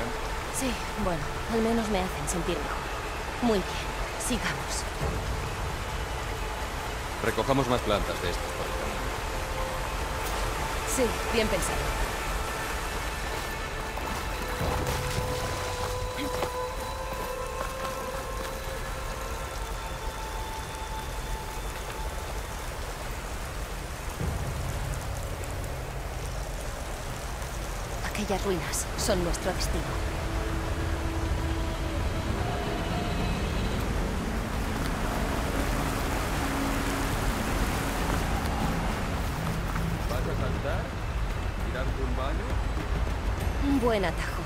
bien? Sí, bueno, al menos me hacen sentir mejor. Muy bien, sigamos. Recojamos más plantas de estas por el camino. Sí, bien pensado. Aquellas ruinas son nuestro destino. ¿Vas a saltar? ¿Tirarte un baño? Un buen atajo.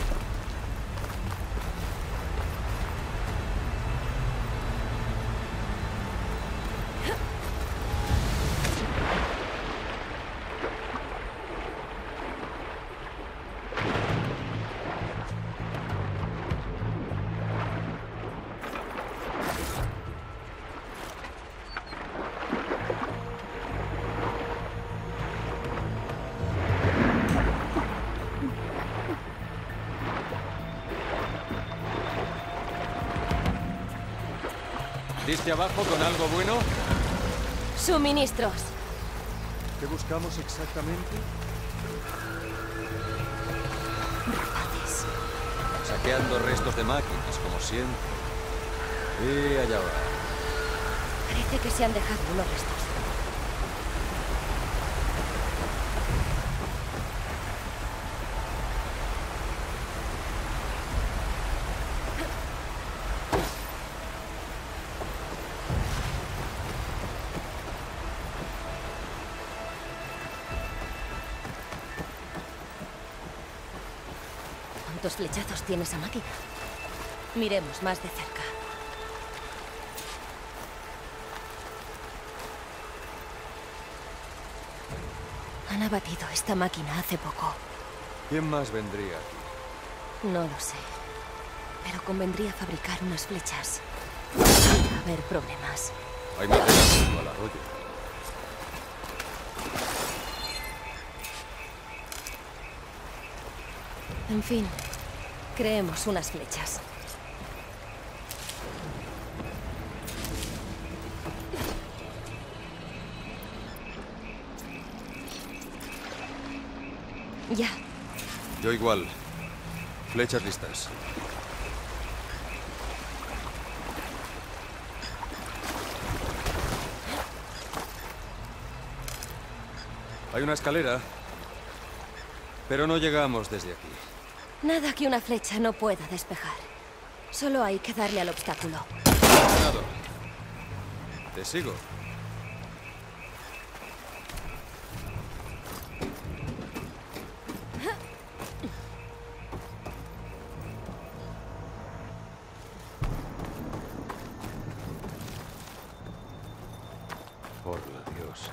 ¿Diste abajo con algo bueno? Suministros. ¿Qué buscamos exactamente? Rapaces. Saqueando restos de máquinas, como siempre. Y allá va. Parece que se han dejado unos restos. ¿Cuántos flechazos tiene esa máquina? Miremos más de cerca. Han abatido esta máquina hace poco. ¿Quién más vendría aquí? No lo sé. Pero convendría fabricar unas flechas. Podría haber problemas. Hay madera junto al arroyo. En fin, creemos unas flechas. Ya. Yo igual. Flechas listas. Hay una escalera, pero no llegamos desde aquí. Nada que una flecha no pueda despejar. Solo hay que darle al obstáculo. Cuidado. Te sigo. Por la diosa.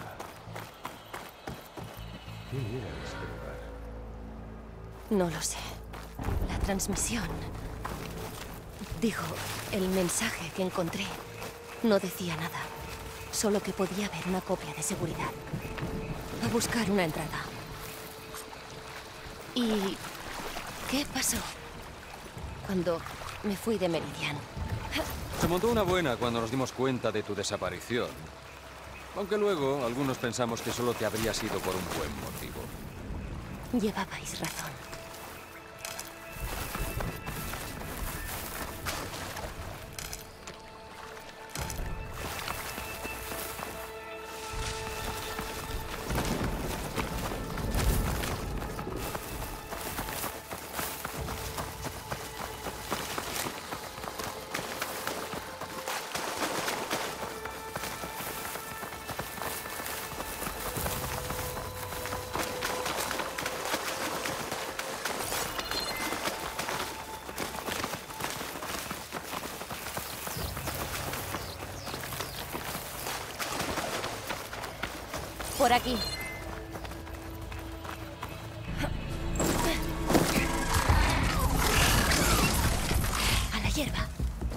¿Quién era este lugar? No lo sé. La transmisión... Digo, el mensaje que encontré no decía nada. Solo que podía haber una copia de seguridad. A buscar una entrada. ¿Y qué pasó? Cuando me fui de Meridian. Se montó una buena cuando nos dimos cuenta de tu desaparición. Aunque luego algunos pensamos que solo te habría sido por un buen motivo. Llevabais razón. Por aquí. A la hierba.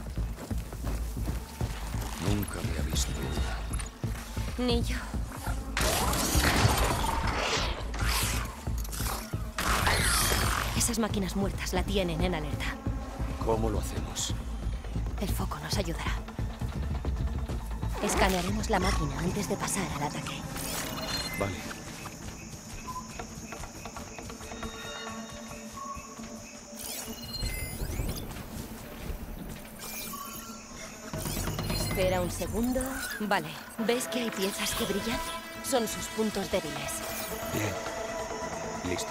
Nunca había visto una. Ni yo. Esas Esas máquinas muertas la tienen en alerta. ¿Cómo lo hacemos? El foco nos ayudará. Escanearemos la máquina antes de pasar al ataque. Vale. Espera un segundo. Vale. ¿Ves que hay piezas que brillan? Son sus puntos débiles. Bien. Listo.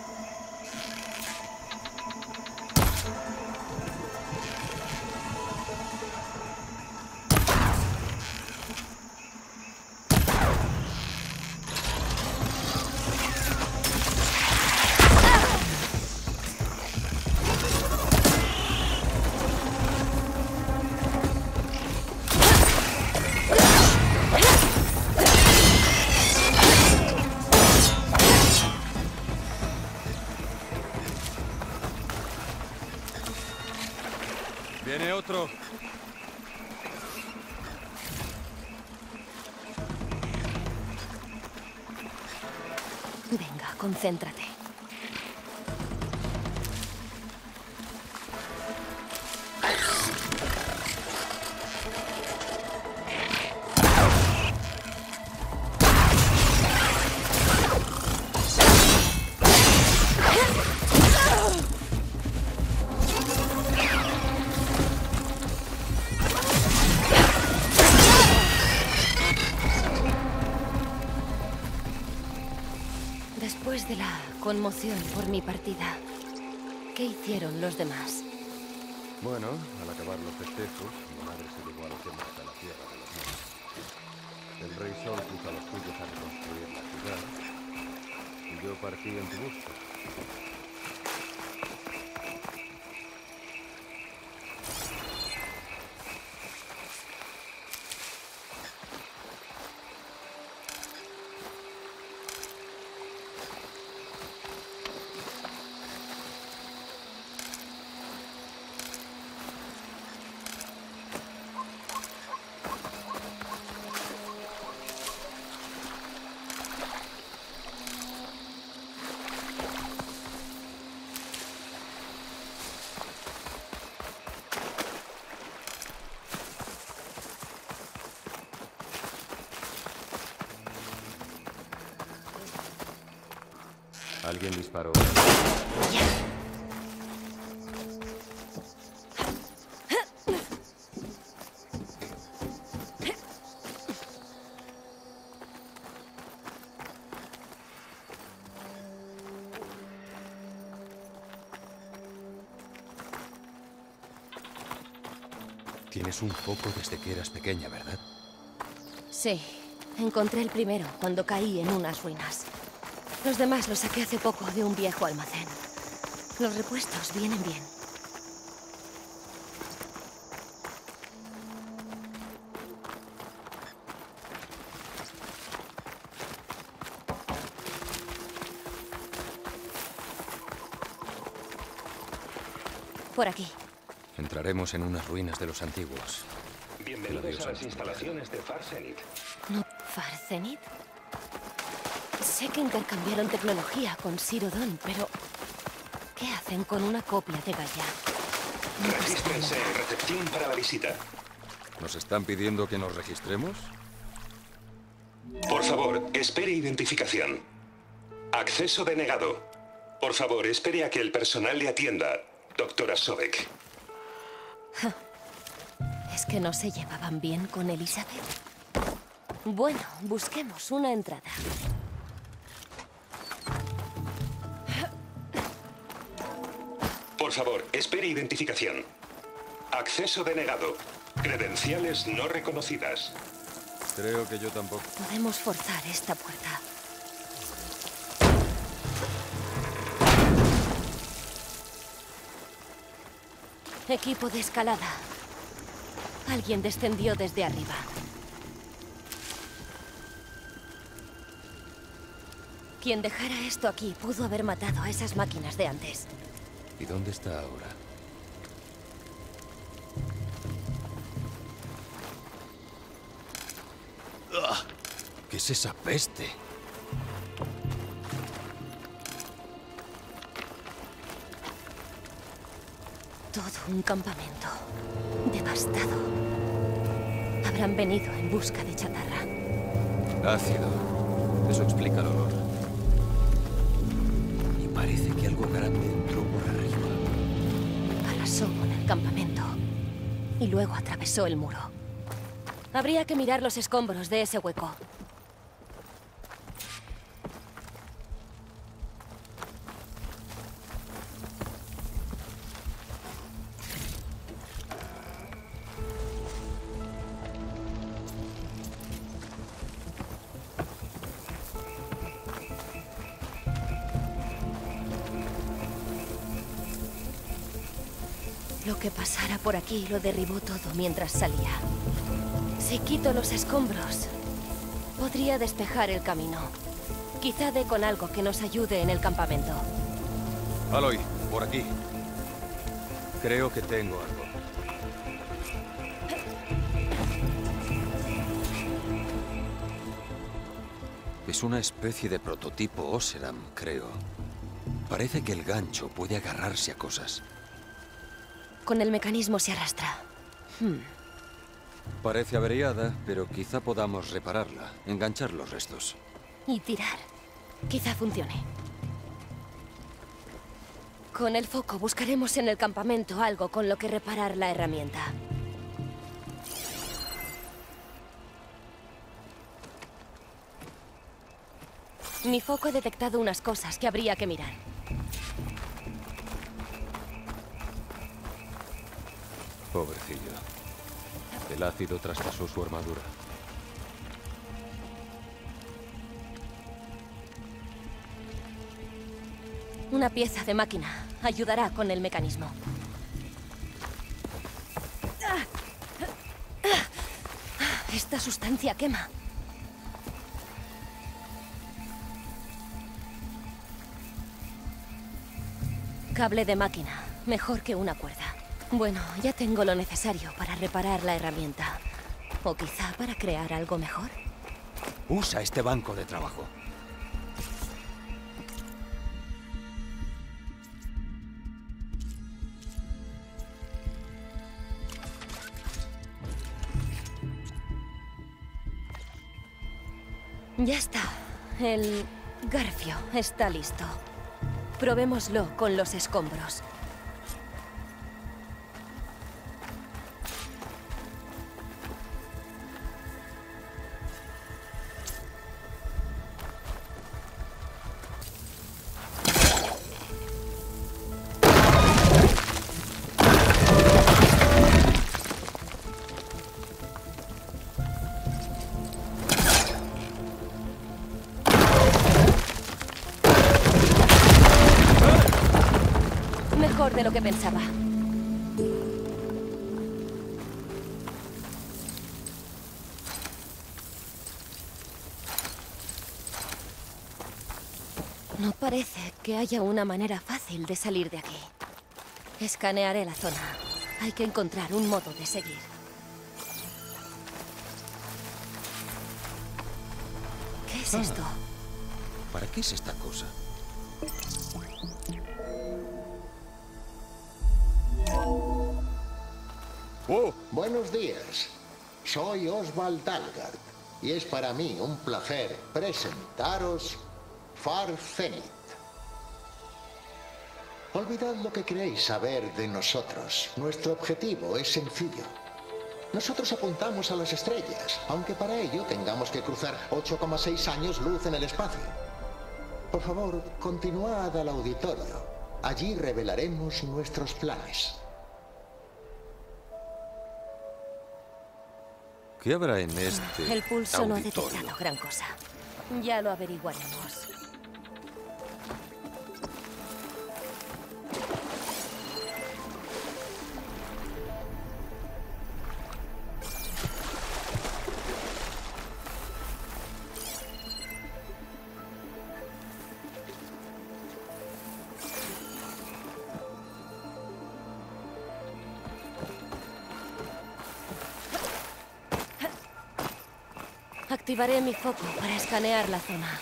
Viene otro. Venga, concéntrate. Después de la conmoción por mi partida, ¿qué hicieron los demás? Bueno, al acabar los festejos, mi madre se llevó a los demás a la tierra de los muertos. El rey Sol puso a los suyos a reconstruir la ciudad, y yo partí en tu busca. Alguien disparó. Tienes un foco desde que eras pequeña, ¿verdad? Sí, encontré el primero cuando caí en unas ruinas. Los demás los saqué hace poco de un viejo almacén. Los repuestos vienen bien. Por aquí. Entraremos en unas ruinas de los antiguos. Bienvenidos a las instalaciones de Far Zenith. ¿No Far Zenith? Sé que intercambiaron tecnología con Sirodon, pero ¿qué hacen con una copia de Gaia? Regístrense en recepción para la visita. ¿Nos están pidiendo que nos registremos? Por favor, espere identificación. Acceso denegado. Por favor, espere a que el personal le atienda, doctora Sobek. ¿Es que no se llevaban bien con Elizabeth? Bueno, busquemos una entrada. Por favor, espere identificación. Acceso denegado. Credenciales no reconocidas. Creo que yo tampoco. Podemos forzar esta puerta. Equipo de escalada. Alguien descendió desde arriba. Quien dejara esto aquí pudo haber matado a esas máquinas de antes. ¿Y dónde está ahora? ¡Ah! ¿Qué es esa peste? Todo un campamento. Devastado. Habrán venido en busca de chatarra. Ácido. Eso explica el olor. Y parece que algo grande entró por arriba. Arrasó con el campamento. Y luego atravesó el muro. Habría que mirar los escombros de ese hueco. Lo que pasara por aquí lo derribó todo mientras salía. Si quito los escombros, podría despejar el camino. Quizá dé con algo que nos ayude en el campamento. Aloy, por aquí. Creo que tengo algo. Es una especie de prototipo Oseram, creo. Parece que el gancho puede agarrarse a cosas. Con el mecanismo se arrastra. Parece averiada, pero quizá podamos repararla, enganchar los restos. Y tirar. Quizá funcione. Con el foco buscaremos en el campamento algo con lo que reparar la herramienta. Mi foco ha detectado unas cosas que habría que mirar. Pobrecillo. El ácido traspasó su armadura. Una pieza de máquina ayudará con el mecanismo. Esta sustancia quema. Cable de máquina. Mejor que una cuerda. Bueno, ya tengo lo necesario para reparar la herramienta. O quizá para crear algo mejor. Usa este banco de trabajo. Ya está. El garfio está listo. Probémoslo con los escombros. Mejor de lo que pensaba. No parece que haya una manera fácil de salir de aquí. Escanearé la zona. Hay que encontrar un modo de seguir. ¿Qué es esto? ¿Para qué es esta cosa? Buenos días. Soy Oswald Dalgard y es para mí un placer presentaros Far Zenith. Olvidad lo que creéis saber de nosotros. Nuestro objetivo es sencillo. Nosotros apuntamos a las estrellas, aunque para ello tengamos que cruzar 8,6 años luz en el espacio. Por favor, continuad al auditorio. Allí revelaremos nuestros planes. ¿Qué habrá en este El pulso no ha auditorio? detectado gran cosa. Ya lo averiguaremos. Activaré mi foco para escanear la zona.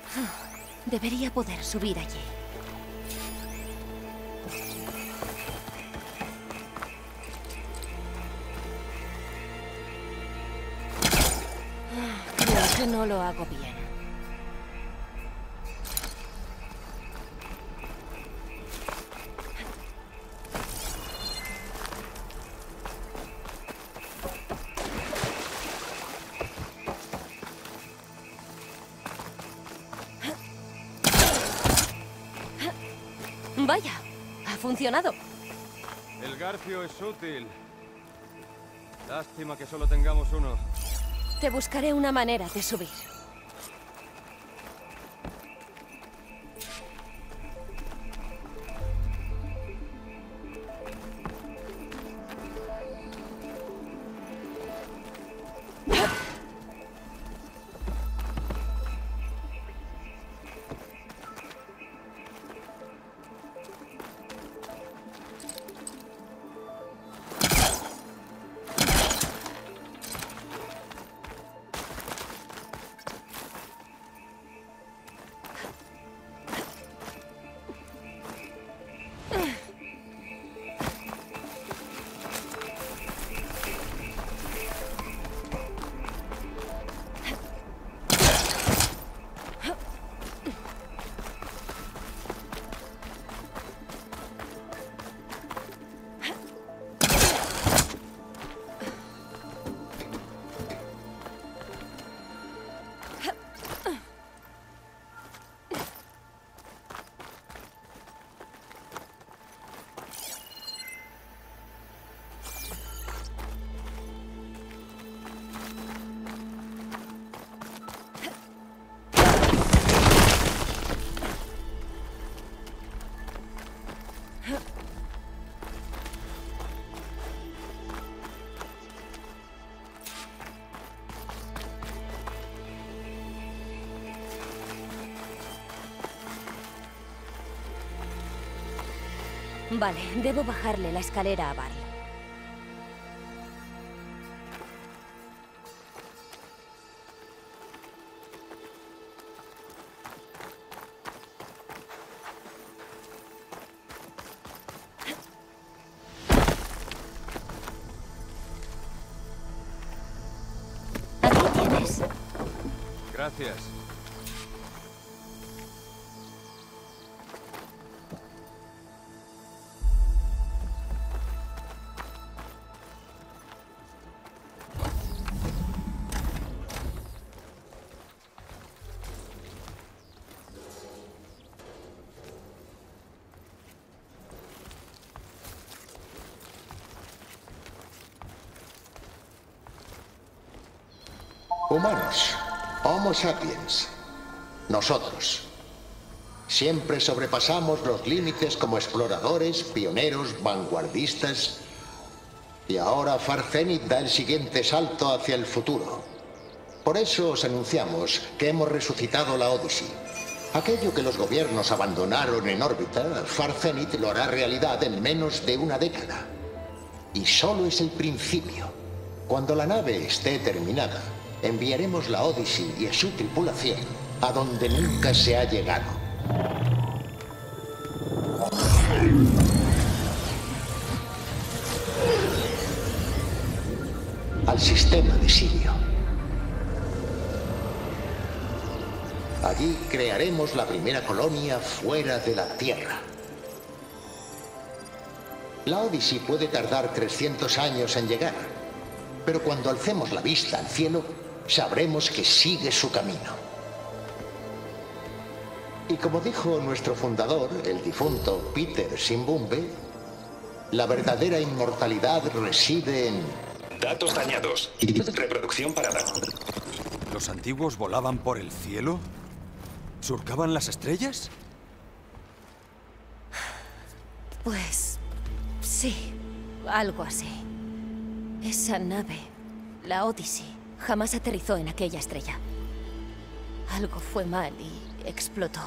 Debería poder subir allí. Creo que no lo hago bien. Vaya, ha funcionado. El garfio es útil. Lástima que solo tengamos uno. Te buscaré una manera de subir. Vale, debo bajarle la escalera a Val. Aquí tienes. Gracias. Humanos, Homo sapiens, nosotros. Siempre sobrepasamos los límites como exploradores, pioneros, vanguardistas. Y ahora Far Zenith da el siguiente salto hacia el futuro. Por eso os anunciamos que hemos resucitado la Odyssey. Aquello que los gobiernos abandonaron en órbita, Far Zenith lo hará realidad en menos de una década. Y solo es el principio. Cuando la nave esté terminada, enviaremos la Odyssey y a su tripulación a donde nunca se ha llegado. Al sistema de Sirio. Allí crearemos la primera colonia fuera de la Tierra. La Odyssey puede tardar 300 años en llegar, pero cuando alcemos la vista al cielo, sabremos que sigue su camino. Y como dijo nuestro fundador, el difunto Peter Simbumbe, la verdadera inmortalidad reside en... Datos dañados. Reproducción parada. ¿Los antiguos volaban por el cielo? ¿Surcaban las estrellas? Pues... sí, algo así. Esa nave, la Odyssey, jamás aterrizó en aquella estrella. Algo fue mal y explotó.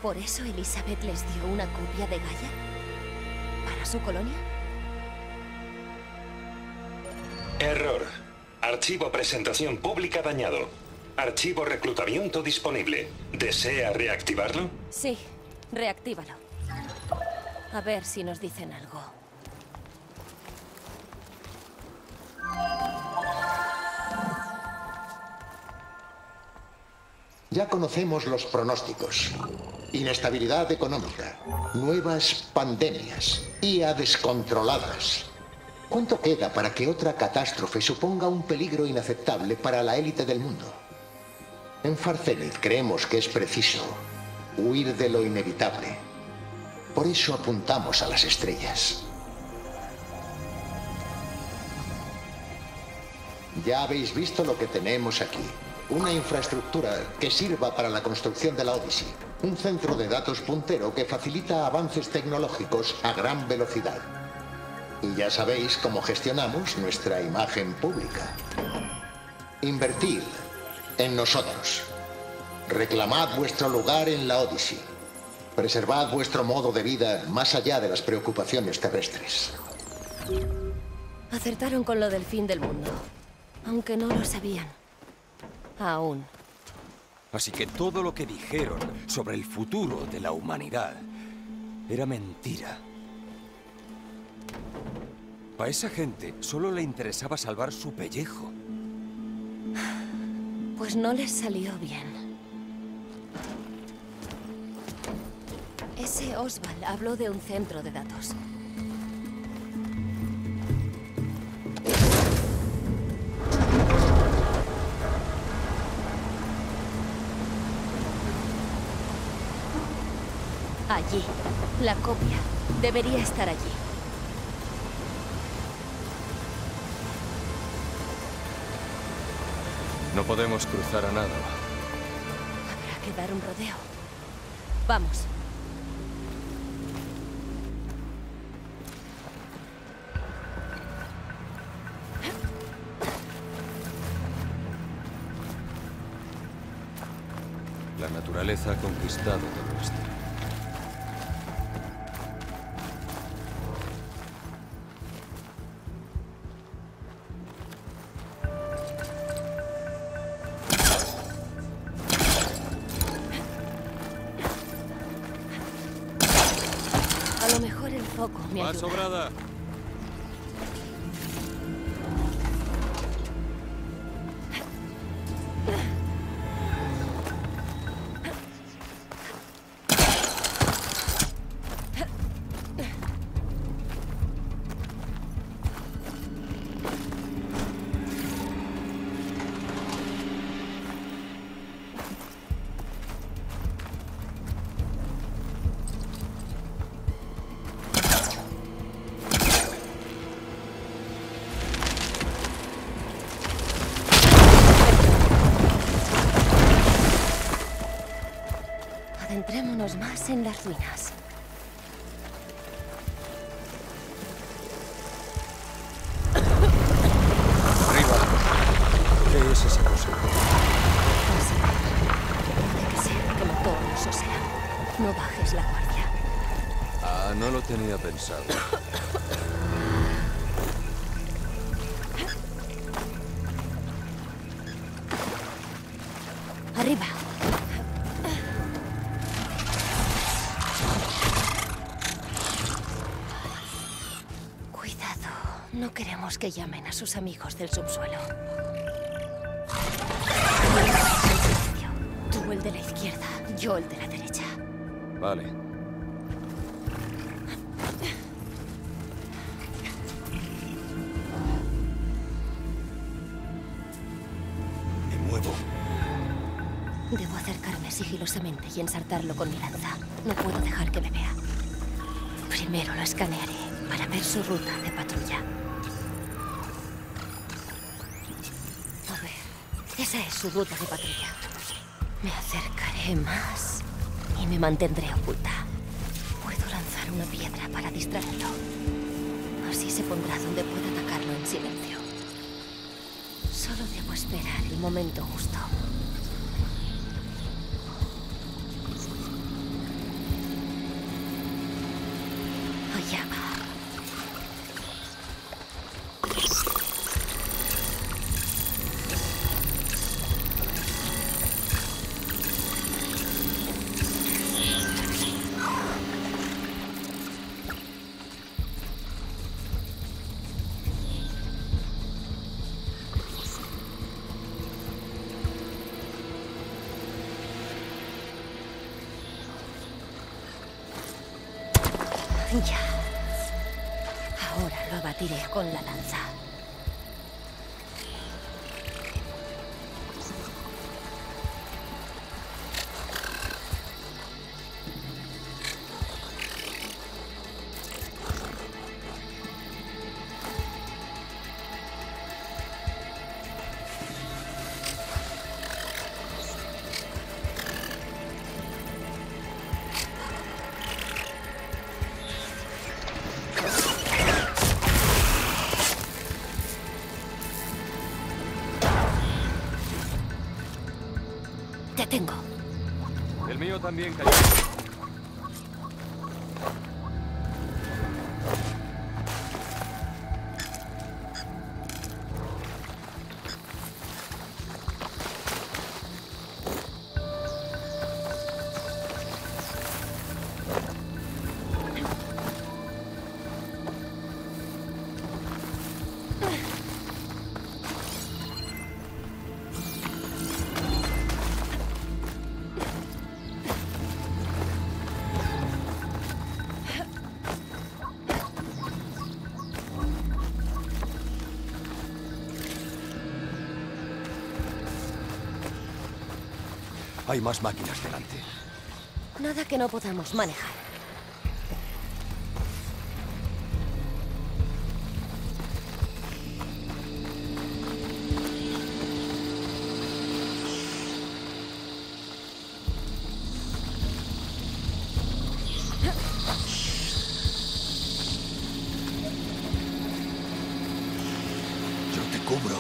¿Por eso Elizabeth les dio una copia de Gaia? ¿Para su colonia? Error. Archivo presentación pública dañado. Archivo reclutamiento disponible. ¿Desea reactivarlo? Sí, reactívalo. A ver si nos dicen algo. Ya conocemos los pronósticos. Inestabilidad económica, nuevas pandemias, IA descontroladas. ¿Cuánto queda para que otra catástrofe suponga un peligro inaceptable para la élite del mundo? En Far Zenith creemos que es preciso huir de lo inevitable. Por eso apuntamos a las estrellas. Ya habéis visto lo que tenemos aquí. Una infraestructura que sirva para la construcción de la Odyssey. Un centro de datos puntero que facilita avances tecnológicos a gran velocidad. Y ya sabéis cómo gestionamos nuestra imagen pública. Invertid en nosotros. Reclamad vuestro lugar en la Odyssey. Preservad vuestro modo de vida más allá de las preocupaciones terrestres. Acertaron con lo del fin del mundo, aunque no lo sabían. Aún. Así que todo lo que dijeron sobre el futuro de la humanidad era mentira. A esa gente solo le interesaba salvar su pellejo. Pues no les salió bien. Ese Oswald habló de un centro de datos. Allí. La copia. Debería estar allí. No podemos cruzar a nado. Habrá que dar un rodeo. Vamos. La naturaleza ha conquistado todo esto. A lo mejor el foco me ayuda. sobrada! Adentrémonos más en las ruinas. ¡Arriba! ¿Qué es esa cosa? Puede que sea como todos los Oseram. No bajes la guardia. Ah, no lo tenía pensado. Arriba. Cuidado. No queremos que llamen a sus amigos del subsuelo. Tú el de la izquierda, yo el de la derecha. Vale. Me muevo. Debo acercarme sigilosamente y ensartarlo con mi lanza. No puedo dejar que me vea. Primero lo escanearé para ver su ruta de patrulla. A ver, esa es su ruta de patrulla. Me acercaré más y me mantendré oculta. Puedo lanzar una piedra para distraerlo. Así se pondrá donde pueda atacarlo en silencio. Solo debo esperar el momento justo. Allá va. Ya. Ahora lo abatiré con la lanza. Te tengo. El mío también cayó. Hay más máquinas delante. Nada que no podamos manejar. Yo te cubro.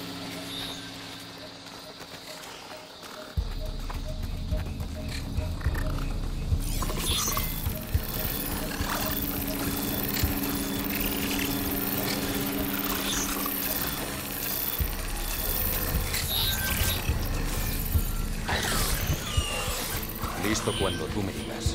Listo cuando tú me digas.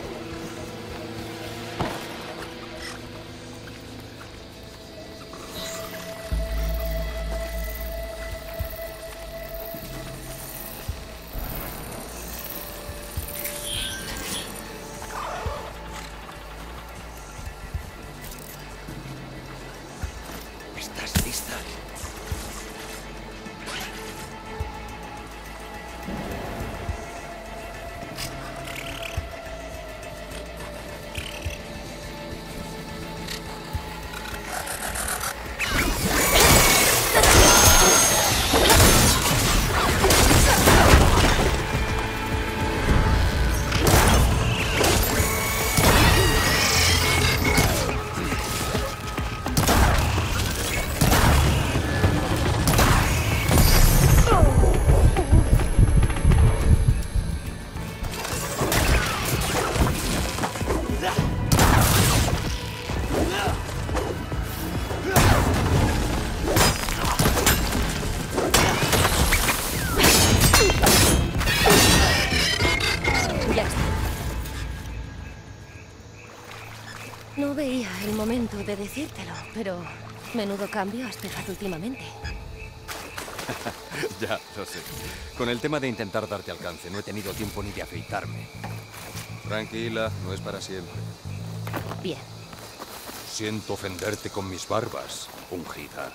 ¿Estás lista? Ya está. No veía el momento de decírtelo, pero menudo cambio has pegado últimamente. Ya, lo sé. Con el tema de intentar darte alcance, no he tenido tiempo ni de afeitarme. Tranquila, no es para siempre. Bien. Siento ofenderte con mis barbas, ungida.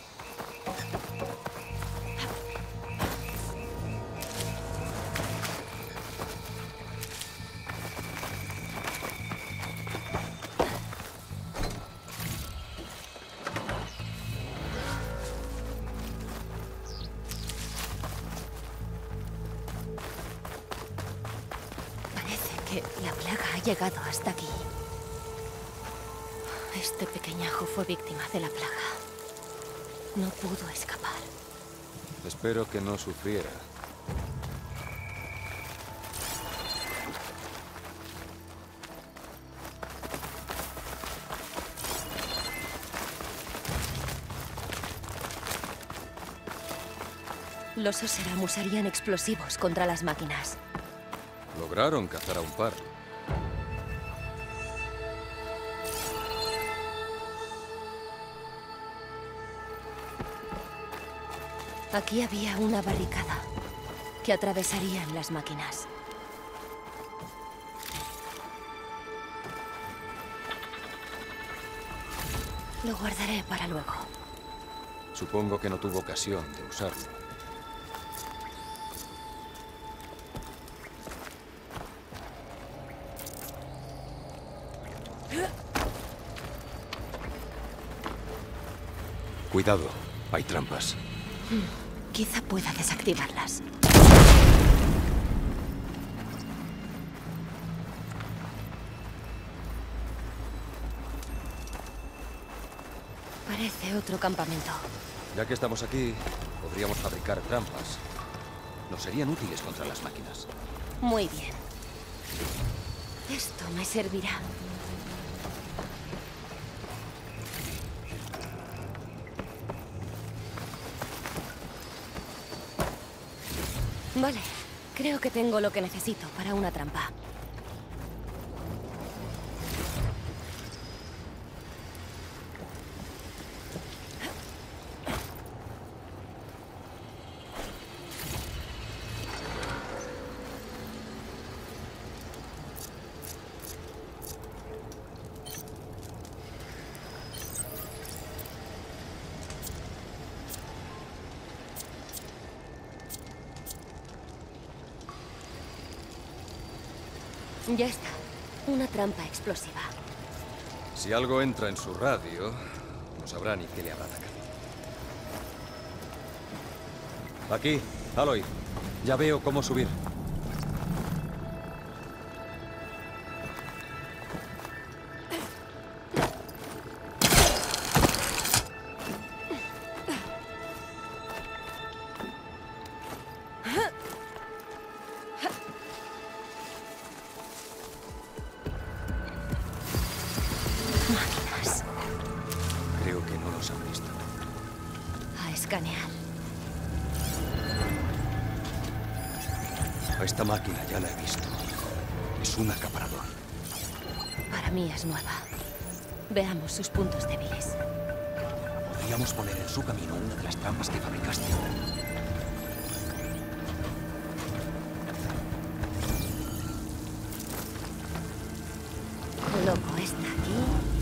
Parece que la plaga ha llegado hasta aquí. Este pequeñajo fue víctima de la plaga. No pudo escapar. Espero que no sufriera. Los Oseram usarían explosivos contra las máquinas. Lograron cazar a un par. Aquí había una barricada que atravesarían las máquinas. Lo guardaré para luego. Supongo que no tuvo ocasión de usarlo. Cuidado, hay trampas. Quizá pueda desactivarlas. Parece otro campamento. Ya que estamos aquí, podríamos fabricar trampas. Nos serían útiles contra las máquinas. Muy bien. Esto me servirá. Vale, creo que tengo lo que necesito para una trampa. Ya está. Una trampa explosiva. Si algo entra en su radio, no sabrá ni qué le habrá atacado. Aquí, Aloy. Ya veo cómo subir. Máquinas. Creo que no los han visto. A escanear. A esta máquina ya la he visto. Es un acaparador. Para mí es nueva. Veamos sus puntos débiles. Podríamos poner en su camino una de las trampas que fabricaste. Coloco esta aquí.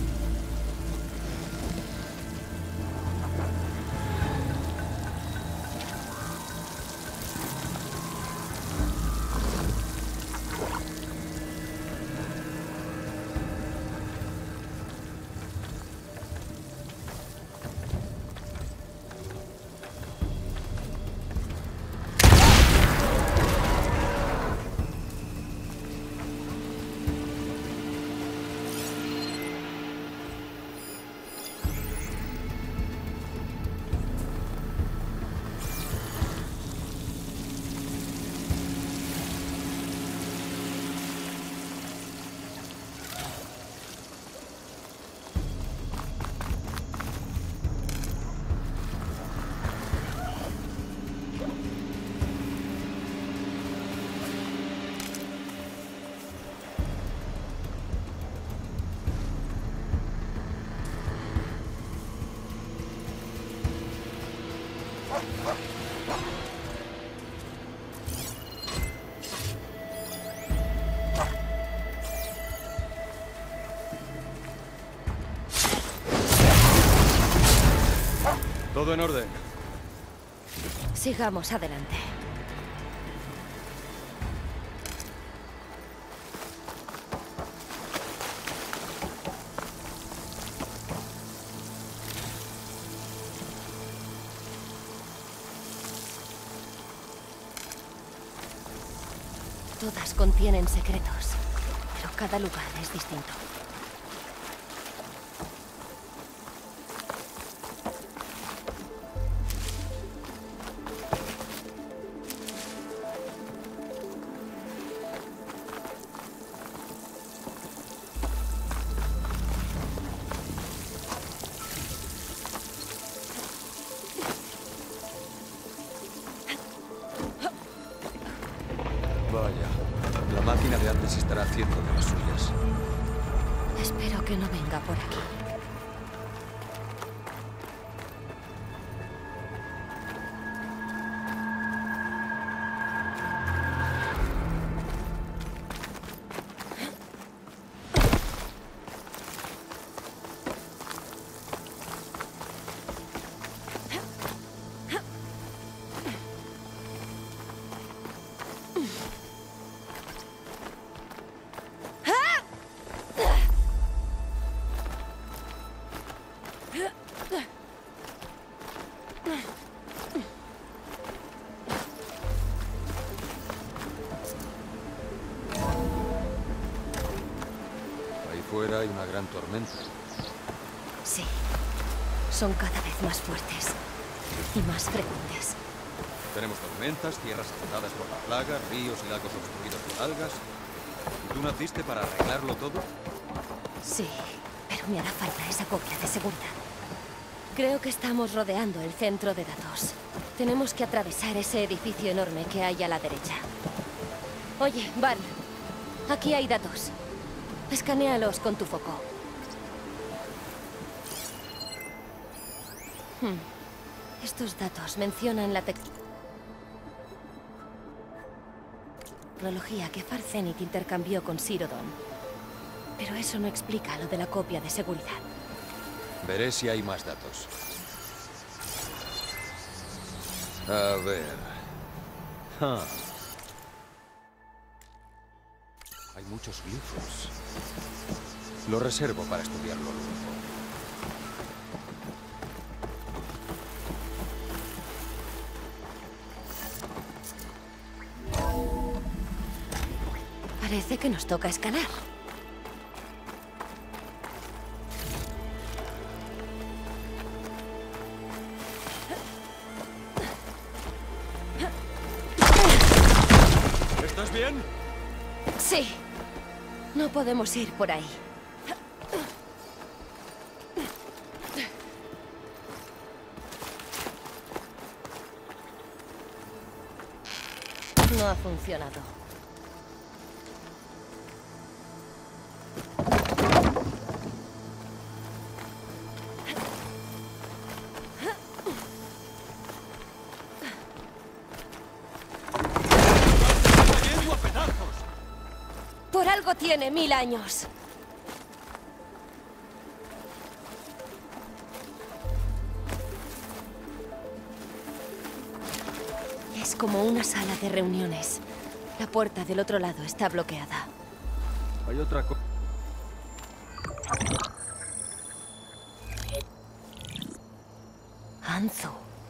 Todo en orden. Sigamos adelante. Todas contienen secretos, pero cada lugar es distinto. se estará haciendo de las suyas. Espero que no venga por aquí. Ahí fuera hay una gran tormenta. Sí. Son cada vez más fuertes. Y más frecuentes. Tenemos tormentas, tierras azotadas por la plaga, ríos y lagos obstruidos por algas. ¿Y tú naciste para arreglarlo todo? Sí, pero me hará falta esa copia de seguridad. Creo que estamos rodeando el centro de datos. Tenemos que atravesar ese edificio enorme que hay a la derecha. Oye, Val, aquí hay datos. Escanéalos con tu foco. Estos datos mencionan la tecnología que Far Zenith intercambió con Zero Dawn. Pero eso no explica lo de la copia de seguridad. Veré si hay más datos. A ver. Hay muchos glifos. Lo reservo para estudiarlo luego. Parece que nos toca escalar. ¿Estás bien? Sí. No podemos ir por ahí. No ha funcionado. Por algo tiene 1000 años. Es como una sala de reuniones. La puerta del otro lado está bloqueada. Hay otra cosa. Anzu.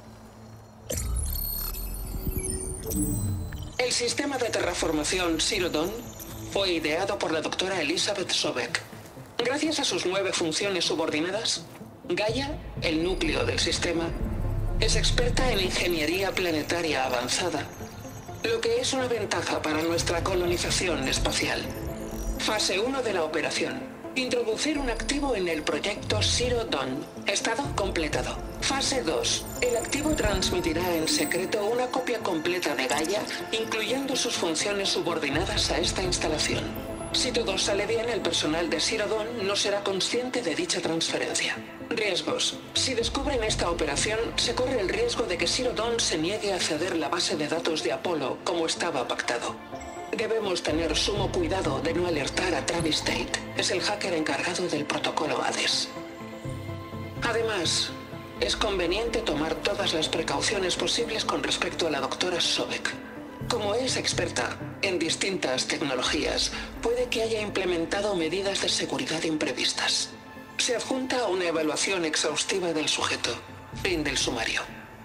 El sistema de terraformación Zero Dawn fue ideado por la doctora Elizabeth Sobek. Gracias a sus 9 funciones subordinadas, Gaia, el núcleo del sistema, es experta en ingeniería planetaria avanzada, lo que es una ventaja para nuestra colonización espacial. Fase 1 de la operación. Introducir un activo en el proyecto Zero Dawn. Estado completado. Fase 2. El activo transmitirá en secreto una copia completa de Gaia, incluyendo sus funciones subordinadas a esta instalación. Si todo sale bien, el personal de Zero Dawn no será consciente de dicha transferencia. Riesgos. Si descubren esta operación, se corre el riesgo de que Zero Dawn se niegue a ceder la base de datos de Apolo, como estaba pactado. Debemos tener sumo cuidado de no alertar a Travis Tate. Es el hacker encargado del protocolo Hades. Además, es conveniente tomar todas las precauciones posibles con respecto a la doctora Sobek. Como es experta en distintas tecnologías, puede que haya implementado medidas de seguridad imprevistas. Se adjunta una evaluación exhaustiva del sujeto. Fin del sumario.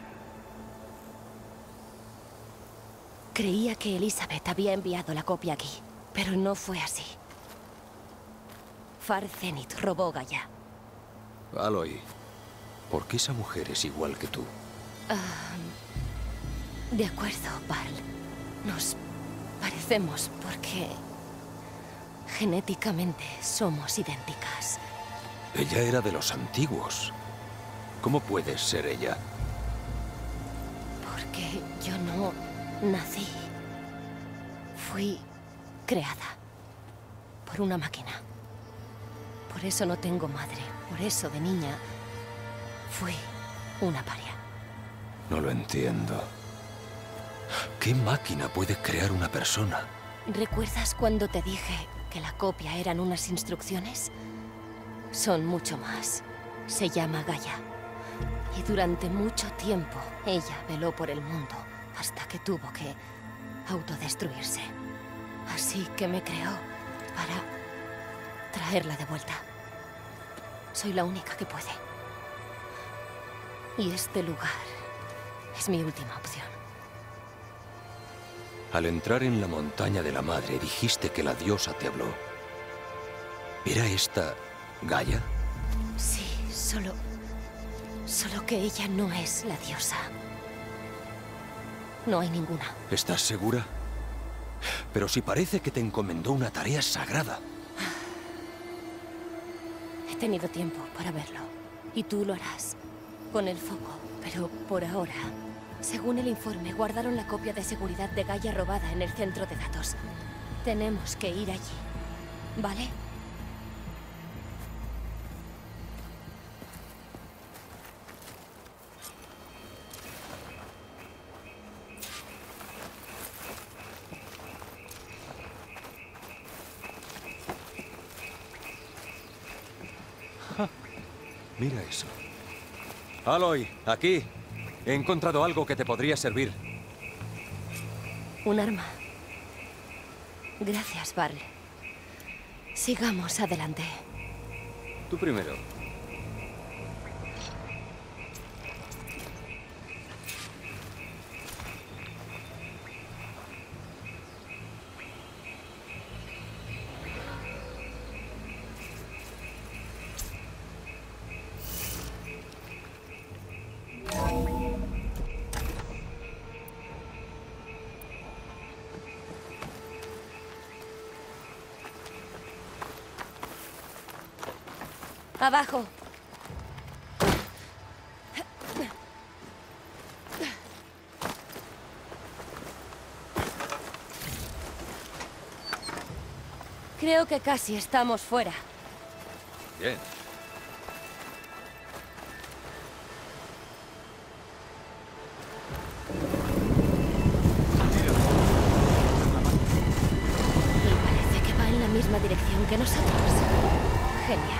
Creía que Elizabeth había enviado la copia aquí, pero no fue así. Far Zenith robó Gaia. Aloy, ¿por qué esa mujer es igual que tú? De acuerdo, Val. Nos parecemos porque genéticamente somos idénticas. Ella era de los antiguos. ¿Cómo puedes ser ella? Porque yo no nací. Fui creada. por una máquina. Por eso no tengo madre. Por eso de niña fui una paria. No lo entiendo. ¿Qué máquina puede crear una persona? ¿Recuerdas cuando te dije que la copia eran unas instrucciones? Son mucho más. Se llama Gaia. Y durante mucho tiempo ella veló por el mundo hasta que tuvo que autodestruirse. Así que me creó para traerla de vuelta. Soy la única que puede. Y este lugar es mi última opción. Al entrar en la montaña de la madre, dijiste que la diosa te habló. ¿Era esta Gaia? Sí, solo que ella no es la diosa. No hay ninguna. ¿Estás segura? Pero si parece que te encomendó una tarea sagrada. He tenido tiempo para verlo. Y tú lo harás. Con el foco. Pero por ahora, según el informe, guardaron la copia de seguridad de Gaia robada en el centro de datos. Tenemos que ir allí. ¿Vale? Mira eso. Aloy, aquí. He encontrado algo que te podría servir. Un arma. Gracias, Varl. Sigamos adelante. Tú primero. ¡Abajo! Creo que casi estamos fuera. Bien. Y parece que va en la misma dirección que nosotros. Genial.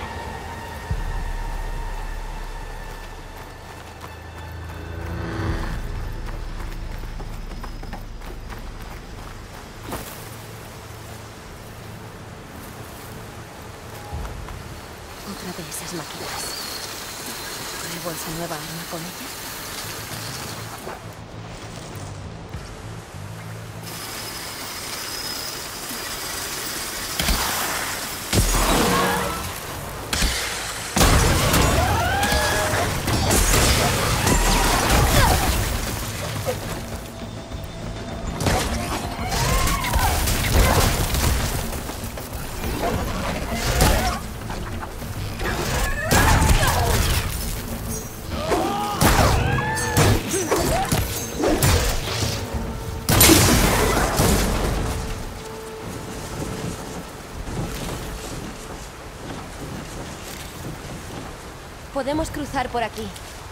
Otra de esas máquinas. ¿Pruebo esa nueva arma con ella? Podemos cruzar por aquí.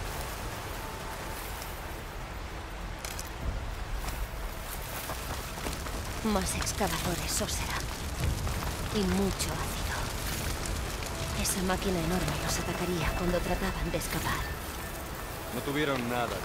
Más excavadores, Oseram. Y mucho ácido. Esa máquina enorme nos atacaría cuando trataban de escapar. No tuvieron nada.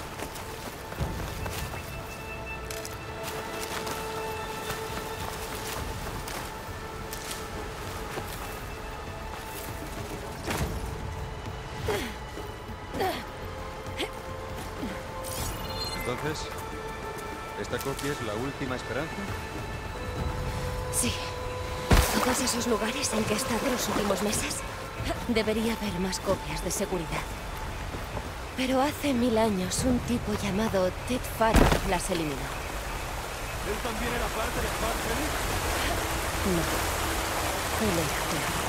Entonces, ¿esta copia es la última esperanza? Sí. Todos esos lugares en que he estado los últimos meses, debería haber más copias de seguridad. Pero hace 1000 años un tipo llamado Ted Farah las eliminó. ¿Él también era parte de Fat Felix? No. Él era claro.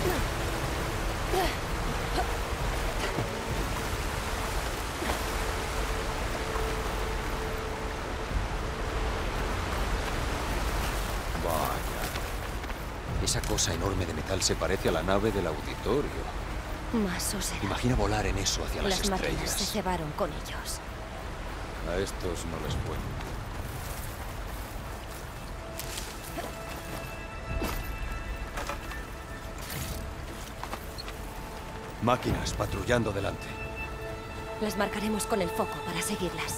Vaya. Esa cosa enorme de metal se parece a la nave del auditorio. Más Oseram. Imagina volar en eso hacia las Las máquinas estrellas. se cebaron con ellos. A estos no les fue. Máquinas patrullando delante. Las marcaremos con el foco para seguirlas.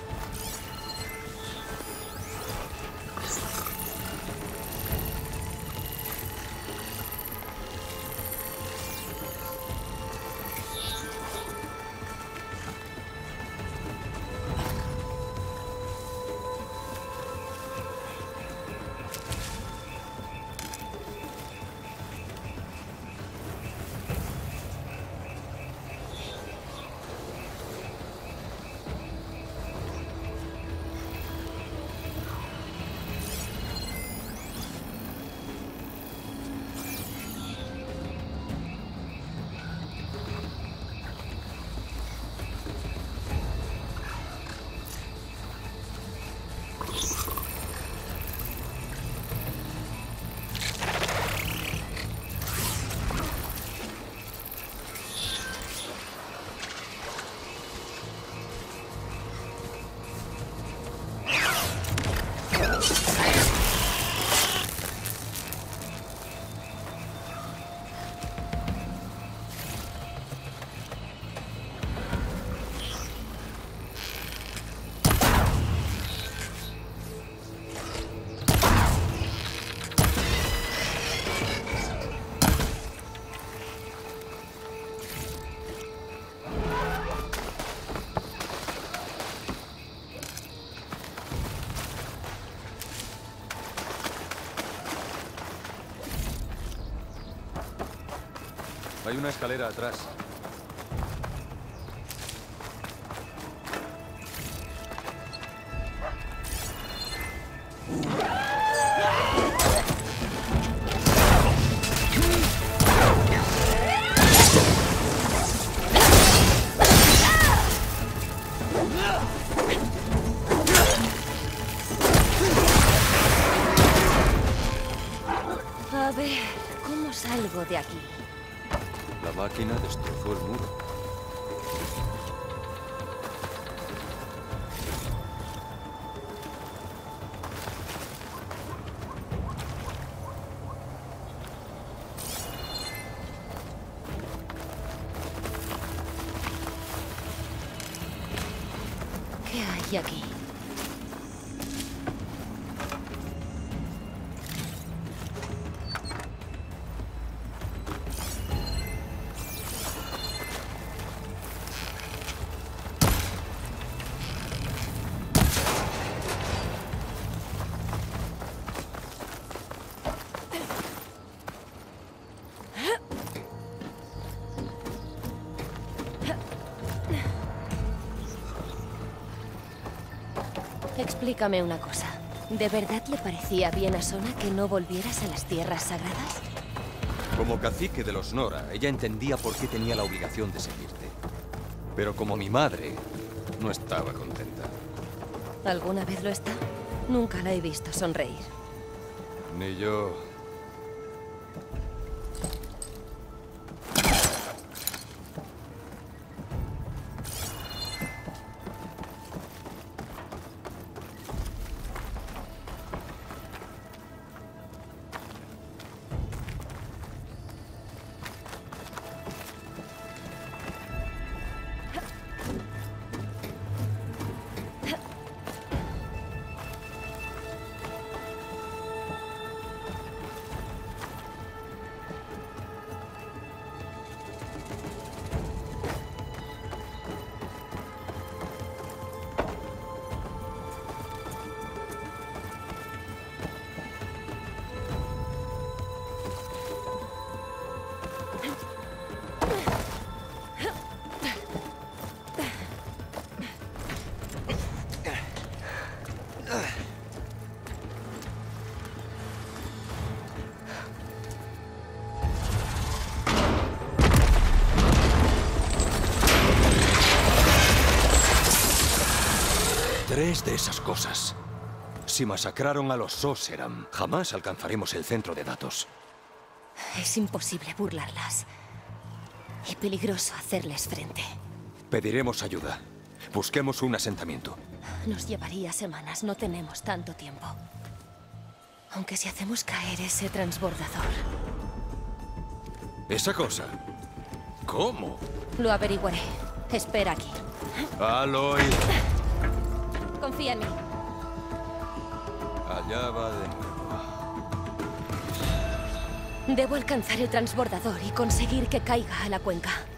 Hay una escalera atrás. A ver, ¿cómo salgo de aquí? La máquina destrozó el muro. ¿Qué hay aquí? Explícame una cosa. ¿De verdad le parecía bien a Sona que no volvieras a las tierras sagradas? Como cacique de los Nora, ella entendía por qué tenía la obligación de seguirte. Pero como mi madre, no estaba contenta. ¿Alguna vez lo está? Nunca la he visto sonreír. Ni yo. 3 de esas cosas. Si masacraron a los Oseram, jamás alcanzaremos el centro de datos. Es imposible burlarlas. Y peligroso hacerles frente. Pediremos ayuda. Busquemos un asentamiento. Nos llevaría semanas, no tenemos tanto tiempo. Aunque si hacemos caer ese transbordador... ¿Esa cosa? ¿Cómo? Lo averiguaré. Espera aquí. Aloy. Confía en mí. Allá va de nuevo. Debo alcanzar el transbordador y conseguir que caiga a la cuenca.